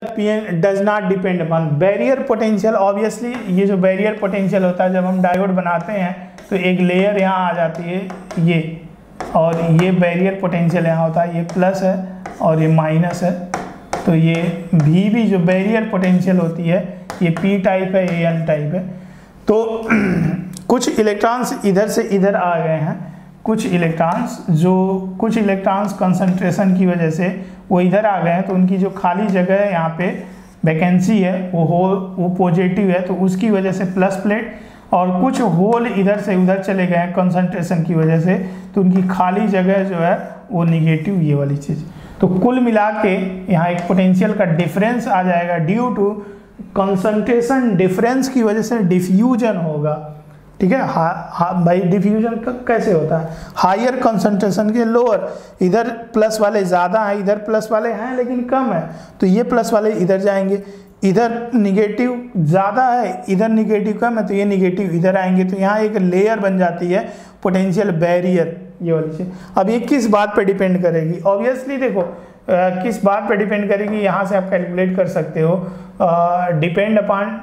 PN does not depend upon barrier potential. Obviously ये जो barrier potential होता है, जब हम डायोड बनाते हैं तो एक लेयर यहाँ आ जाती है ये, और ये बैरियर पोटेंशियल यहाँ होता है, ये प्लस है और ये माइनस है। तो ये भी जो बैरियर पोटेंशियल होती है ये पी टाइप है, ये एन टाइप है। तो कुछ इलेक्ट्रॉन्स इधर से इधर आ गए हैं, कुछ इलेक्ट्रॉन्स कंसंट्रेशन की वजह से वो इधर आ गए हैं, तो उनकी जो खाली जगह है यहाँ पे वैकेंसी है वो पॉजिटिव है, तो उसकी वजह से प्लस प्लेट। और कुछ होल इधर से उधर चले गए हैं कंसंट्रेशन की वजह से, तो उनकी खाली जगह जो है वो निगेटिव, ये वाली चीज़। तो कुल मिला के यहाँ एक पोटेंशियल का डिफरेंस आ जाएगा, ड्यू टू कंसंट्रेशन डिफरेंस की वजह से डिफ्यूजन होगा। ठीक है, भाई डिफ्यूजन कैसे होता है, हायर कंसंट्रेशन के लोअर, इधर प्लस वाले ज़्यादा हैं, इधर प्लस वाले हैं लेकिन कम है, तो ये प्लस वाले इधर जाएंगे, इधर निगेटिव ज़्यादा है, इधर निगेटिव कम है, तो ये निगेटिव इधर आएंगे। तो यहाँ एक लेयर बन जाती है पोटेंशियल बैरियर, ये वाली चीज़। अब ये किस बात पे डिपेंड करेगी, ऑब्वियसली देखो किस बात पे डिपेंड करेगी, यहाँ से आप कैलकुलेट कर सकते हो। Depend upon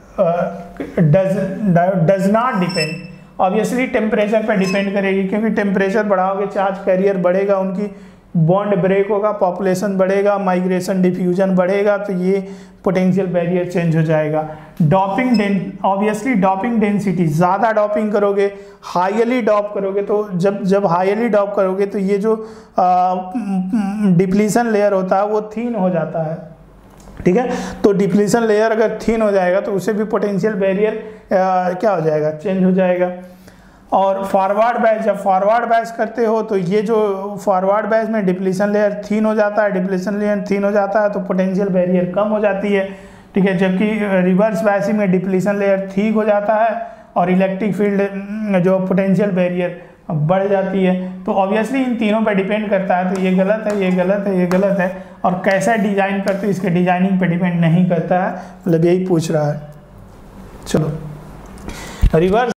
does not depend, obviously temperature पे डिपेंड करेगी, क्योंकि टेम्परेचर बढ़ाओगे चार्ज कैरियर बढ़ेगा, उनकी बॉन्ड ब्रेक होगा, पॉपुलेशन बढ़ेगा, माइग्रेशन डिफ्यूजन बढ़ेगा, तो ये पोटेंशियल बैरियर चेंज हो जाएगा। डॉपिंग ऑब्वियसली डॉपिंग डेंसिटी, ज़्यादा डॉपिंग करोगे, हाईली डॉप करोगे, तो जब हाईली डॉप करोगे तो ये जो डिप्लीशन लेयर होता है वो थीन हो जाता है। ठीक है, तो डिप्लीशन लेयर अगर थीन हो जाएगा तो उसे भी पोटेंशियल बैरियर क्या हो जाएगा, चेंज हो जाएगा। और फॉरवर्ड बैच, जब फॉरवर्ड बैच करते हो तो ये जो फॉरवर्ड बैच में डिप्लीशन लेयर थीन हो जाता है, डिप्लीशन लेयर थीन हो जाता है तो पोटेंशियल बैरियर कम हो जाती है। ठीक है, जबकि रिवर्स बैचिंग में डिप्लीशन लेयर ठीक हो जाता है और इलेक्ट्रिक फील्ड जो पोटेंशियल बैरियर बढ़ जाती है। तो ऑब्वियसली इन तीनों पर डिपेंड करता है, तो ये गलत है, ये गलत है, ये गलत है। और कैसे डिज़ाइन करते हैं इसके डिजाइनिंग पे डिपेंड नहीं करता है, मतलब यही पूछ रहा है। चलो रिवर्स